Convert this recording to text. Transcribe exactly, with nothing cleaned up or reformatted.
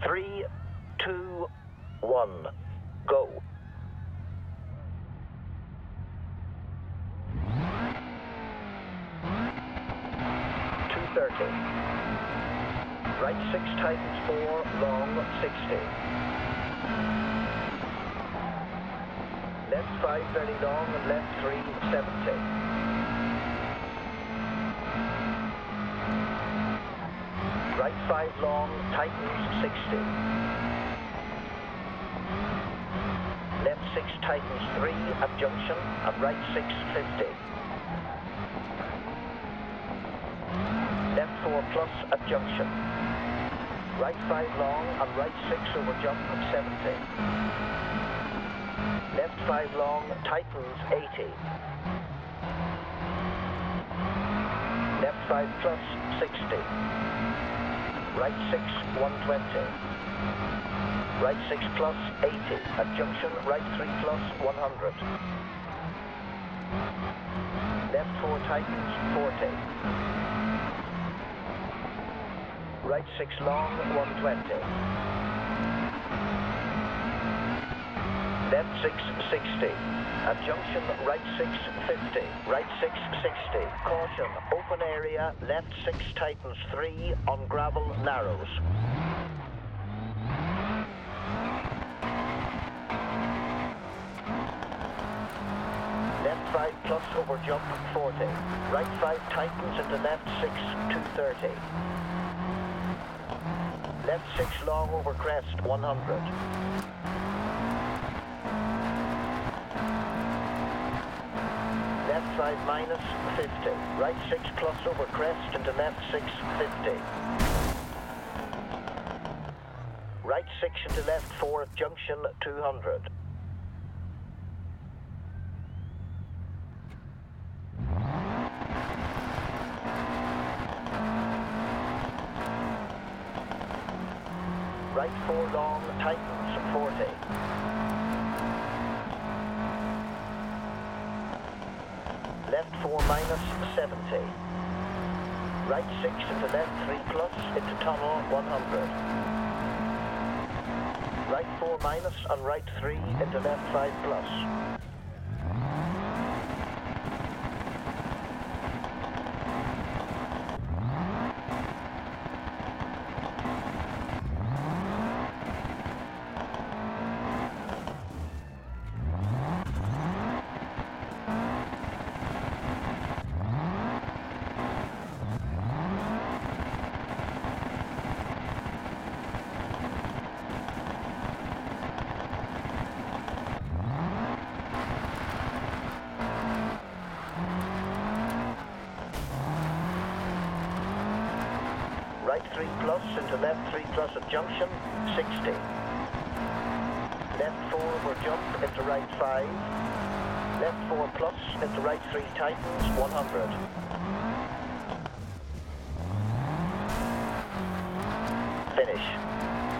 Three, two, one, go. two thirty. Right six tightens four, long sixty. Left five very long and left three, seventy. Right five long, tightens sixty. Left six tightens three at junction and right six, fifty. Left four plus at junction. Right five long and right six over jump seventy. Left five long, tightens eighty. Left five plus sixty. Right six, one twenty. Right six plus eighty. At junction, right three plus one hundred. Left four tightens forty. Right six long, one twenty. Left six, sixty. At junction, right six, fifty. Right six, sixty. Caution, open area, left six tightens three on gravel narrows. Left five plus over jump forty. Right five tightens into left six, two thirty. Left six long over crest, one hundred. Left five minus, fifty. Right six plus over crest into left six, fifty. Right six into left four at junction, two hundred. Right four long, tightens forty. Left four minus seventy. Right six into left three plus into tunnel one hundred. Right four minus and right three into left five plus. Right three plus into left three plus at junction, sixty. Left four over jump into right five. Left four plus into right three tightens, one hundred. Finish.